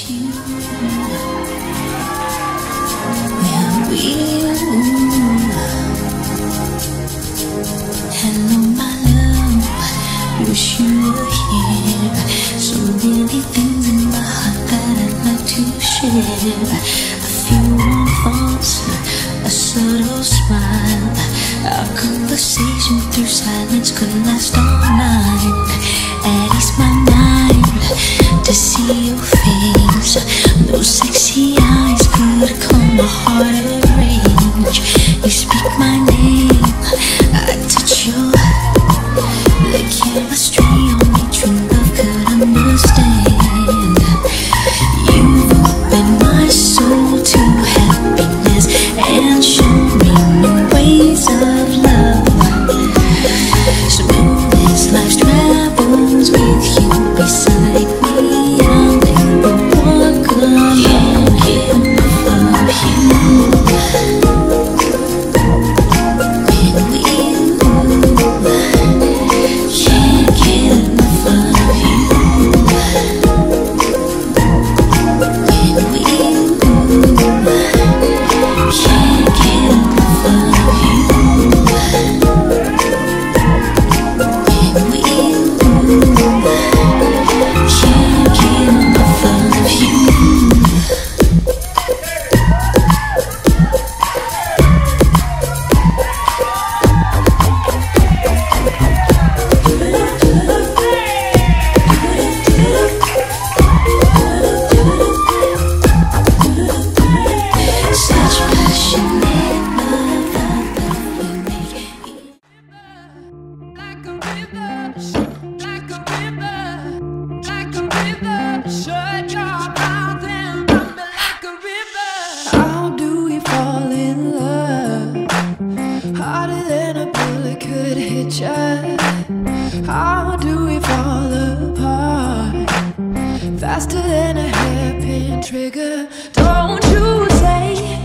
you. Where were you? Hello, my love. Wish you were here. So many things in my heart that I'd like to share. A few warm thoughts, a subtle smile. Our conversation through silence could last all night. At ease my mind to see your face. Those sexy eyes could calm my heart at range. You speak my name, I touch your. The chemistry only true love could understand. You've opened my soul to happiness and shown me new ways of love. Smooth as life's travels with you beside me, I'll never walk alone. Can't get enough of you. When we can't get enough of you. When we can't get enough of you. When we can't get enough of you. Such passionate love that we make. Like a river, like a river, like a river. Shut your mouth and run me like a river. How do we fall in love? Harder than a bullet could hit ya. How do we fall apart? Faster than a hairpin trigger. Don't you say